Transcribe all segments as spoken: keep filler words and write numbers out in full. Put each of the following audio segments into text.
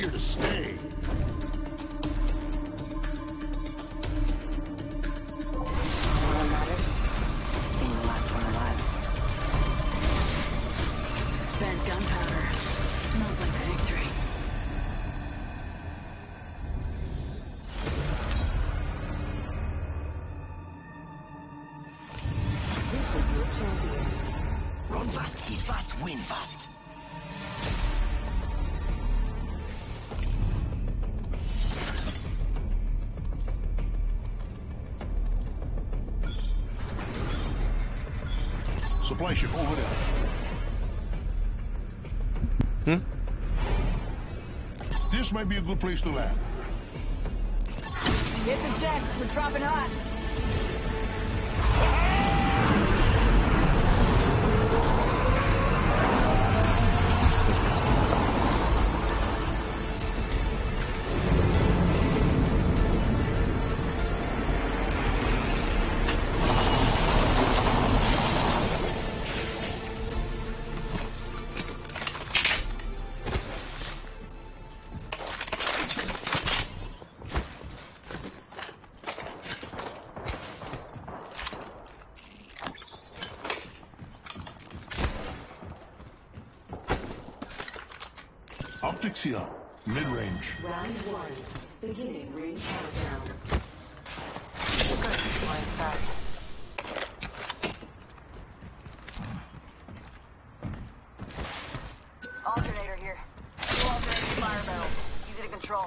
here to stay. What matters? Being the last one alive. Spent gunpowder. Smells like victory. This is your champion. Run fast, hit fast, win fast. Supply ship over there. Hmm? This might be a good place to land. Get the jets. We're dropping hot. Optics here. Mid-range. Round one. Beginning ring countdown. Alternator here. Two alternating fire barrels. Easy to control.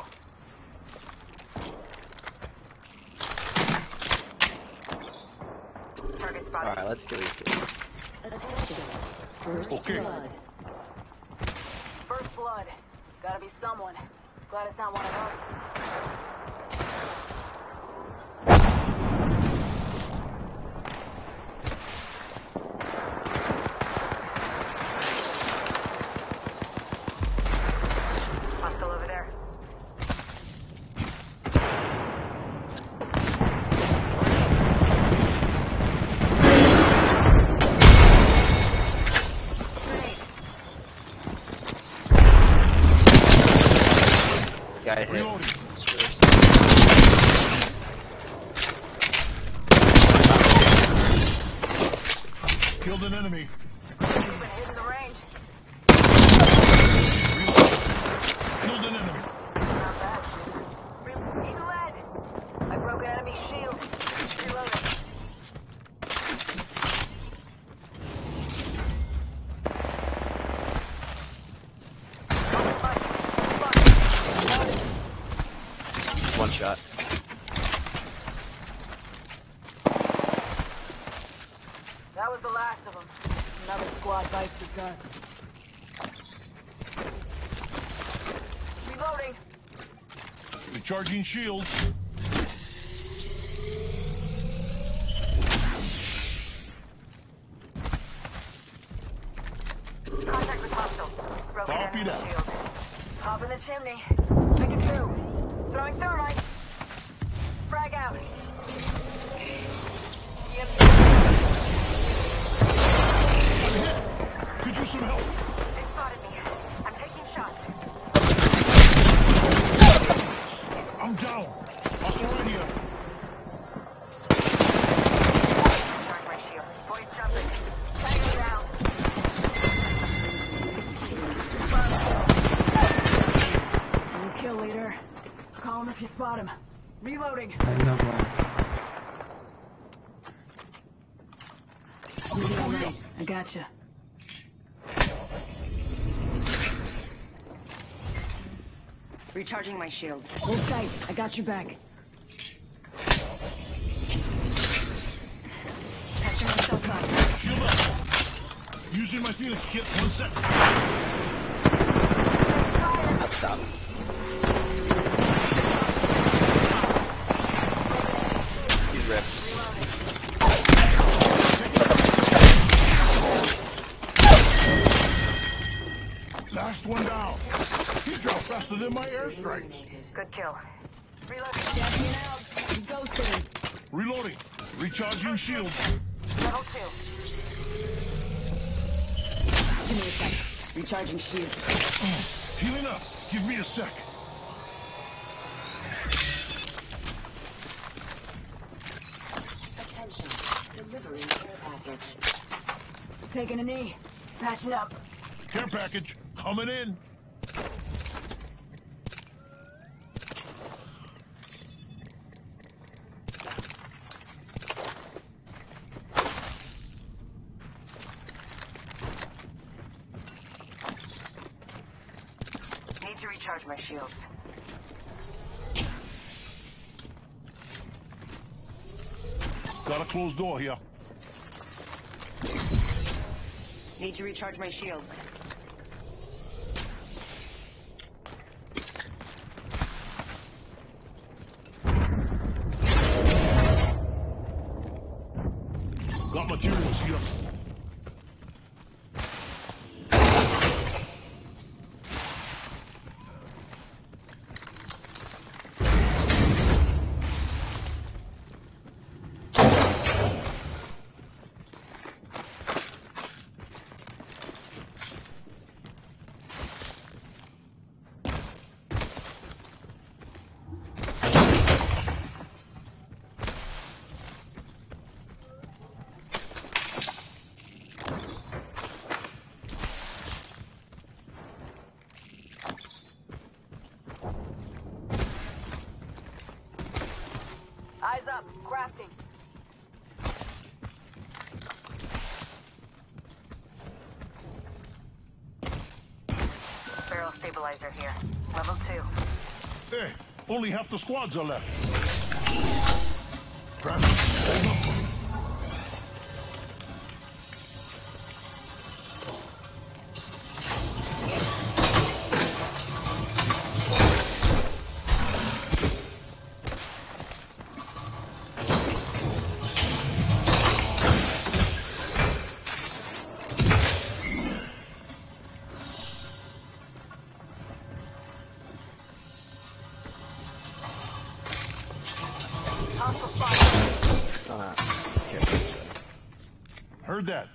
Target spotted. Alright, let's kill these guys. Attention. First Okay. blood. First blood. Gotta be someone. Glad it's not one of us. Hostile over there. Guy hit. Reloading. Killed an enemy. You've been hitting the range. Killed an enemy. Not bad. Re- Eagle Ed. I broke an enemy shield. Reloading. One shot. That was the last of them. Another squad bites the dust. Reloading. Recharging shields. Contact with hostile. Broken Copy enemy that. shield. Hop in the chimney. Make it through. Throwing thermite. Frag out. Yep. Could use some help. They spotted me. I'm taking shots. I'm down. Hostile right here. Charge my shield. Boys jumping. Tango down. New kill leader. Call him if you spot him. Reloading. I gotcha. Recharging my shields. Hold tight. I got your back. Patching myself up. Shield up. Using my Phoenix kit. One sec. Up top. He's ripped. Last one down. He dropped faster than my airstrikes. Good kill. Reloading. Checking out. You ghosted him. Reloading. Recharging shields. Level two. Give me a sec. Recharging shields. Healing up. Give me a sec. package. Taking a knee. Patching up. Care package coming in. Need to recharge my shields. Got a closed door here. Need to recharge my shields. Got materials here. Eyes up. Crafting. Barrel stabilizer here. Level two. Hey, only half the squads are left. Travis, hold up. Hostile spotted. Uh, okay. Heard that.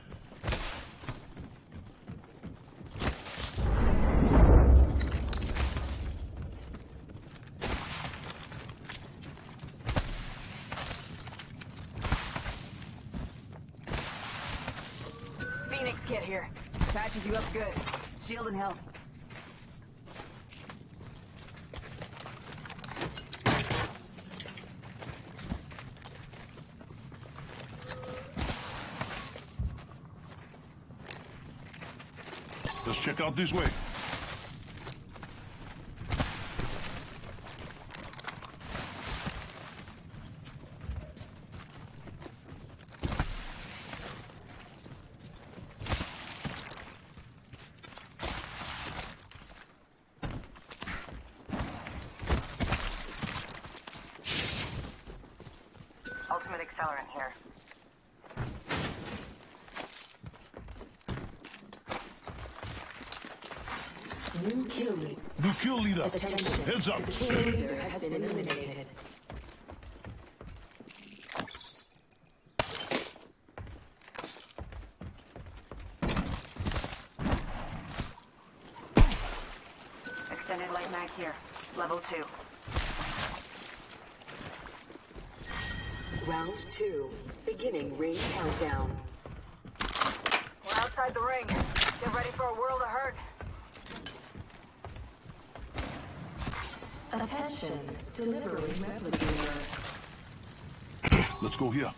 Phoenix kit here. Patches you up good. Shield and health. Let's check out this way. Ultimate accelerant here. New kill leader. New kill leader. Attention. Heads up. The kill leader has been eliminated. Extended light mag here. Level two. Round two. Beginning ring countdown. We're outside the ring. Get ready for a world of hurt. Attention. Delivering replicator. Let's go here.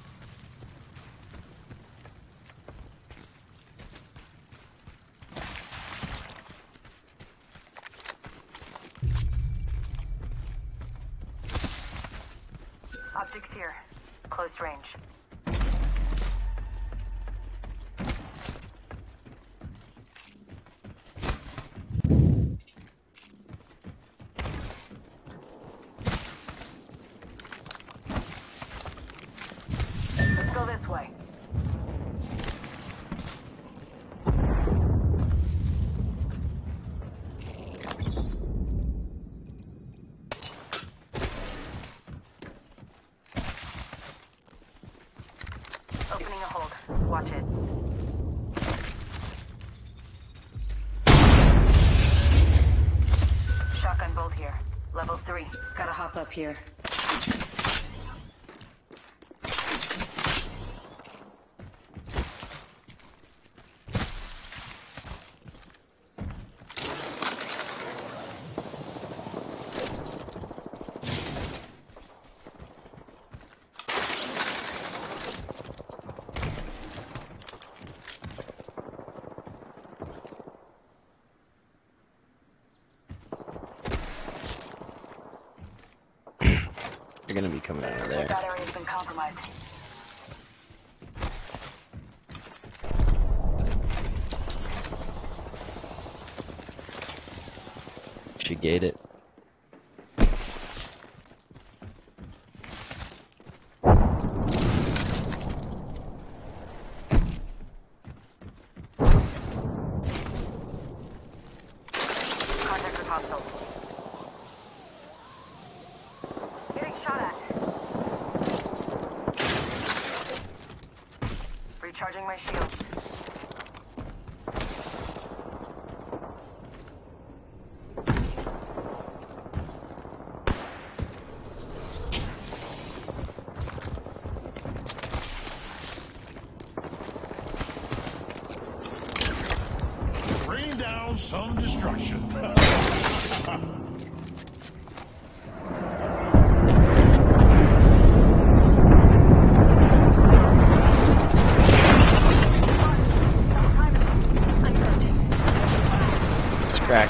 Optics here. Close range. Let's go this way. Opening a hold. Watch it. Shotgun bolt here. Level three. Gotta hop up here. They're gonna be coming out of there. That area's been compromised. Should gate it. Contact with hostile. Getting shot at. Recharging my shields. Rain down some destruction. It's cracked.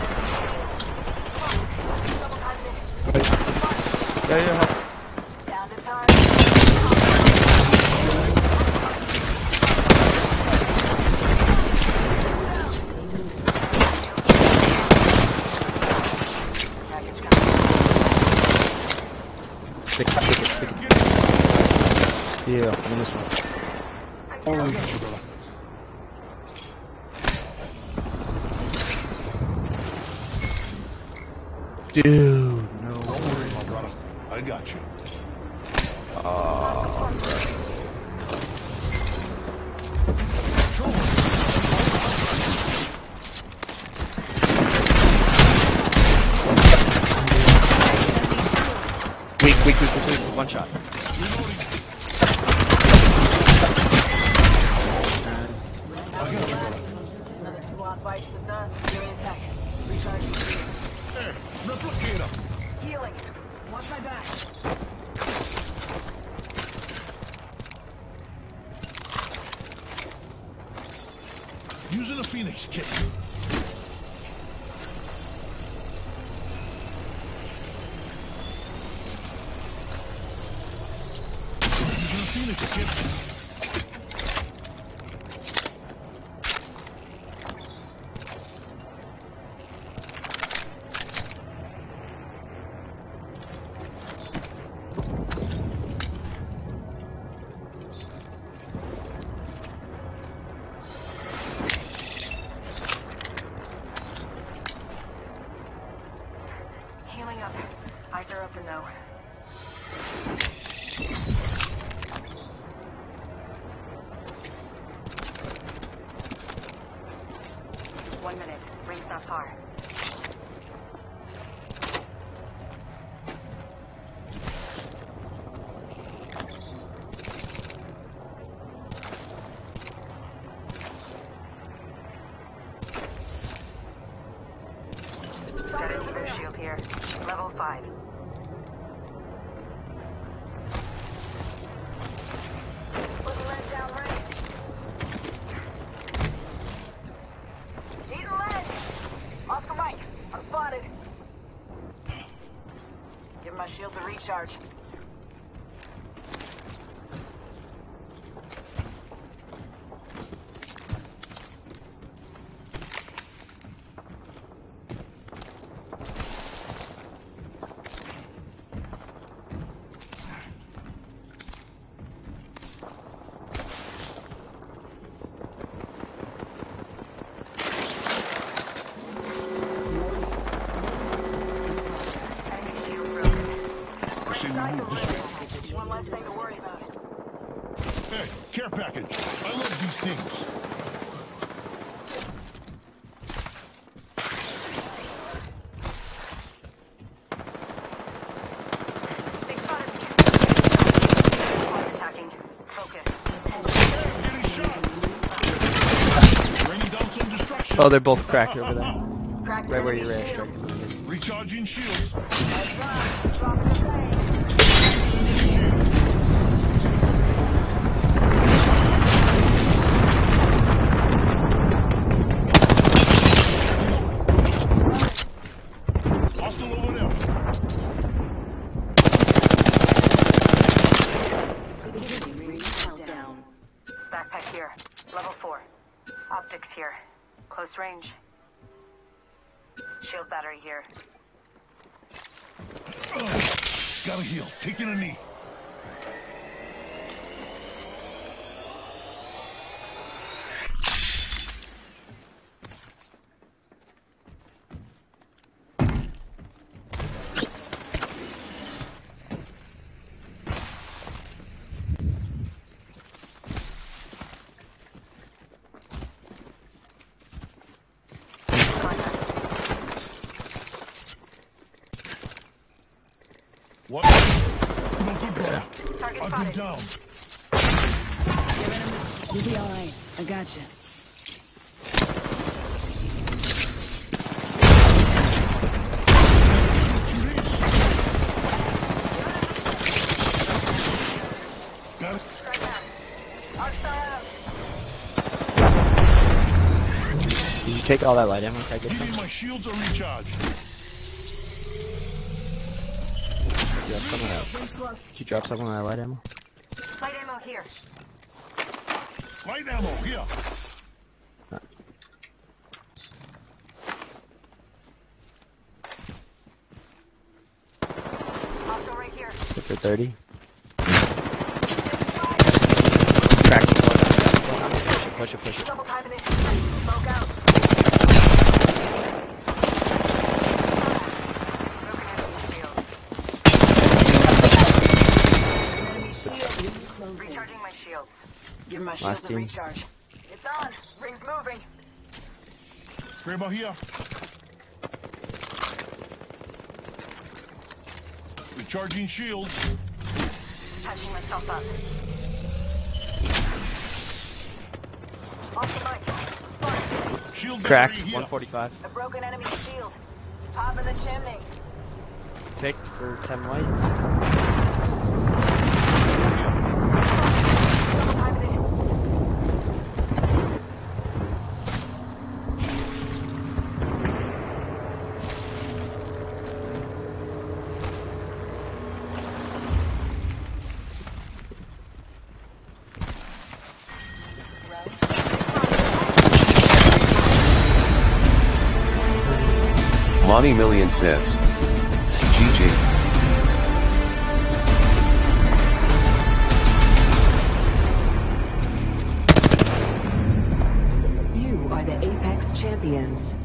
Yeah, yeah. Down to time. Stick it, stick it, stick it. Yeah, I'm in this one. Dude, no. Don't worry, my brother. I got you. Weak, weak, weak, weak, weak. One shot. Another squad bites the dust. Give me a second. Recharging shields. There, replicator. Healing. Watch my back. Using a Phoenix kit. Using a Phoenix kit. Healing up. Eyes are open though. One minute. Ring's not far. Set inhibitor shield here. Level five. Looking lead down range. Cheating lead. Oscar Mike, I'm spotted. Give my shield a recharge. I say we move this way. One less thing to worry about. Hey, care package. I love these things. They spotted me. Squad's attacking. Focus. Getting shot. Raining down some destruction. Oh, they're both cracked over there. Cracked Right where you enemy ran. shield. Recharging shields. Dropping the blade. Hostile over there. Six here. Close range. Shield battery here. Gotta heal. Taking a knee. What? No good, brother. Target I've spotted. been down. You'll be alright. I got you. Got it. Strike that. Arc star out. Did you take all that light ammo? Can I get some? Keeping my shields are recharged. Drop some of that. Did you drop some of that light ammo? Light ammo here. Light ammo, here. Hostile right here. Hit for thirty. Crack it. Push it, push it. Double timing it. Smoke out. Enemy shield closing. Recharging my shields. Give my Last shields a team. recharge. It's on. Ring's moving. Grandma here. Recharging shields. Patching myself up. Off the mic. Fire. Shield Cracked. battery here. one forty-five. A broken enemy shield. Pop in the chimney. Picked for ten white. Double timing it. Monty Million says, G G. You are the Apex champions.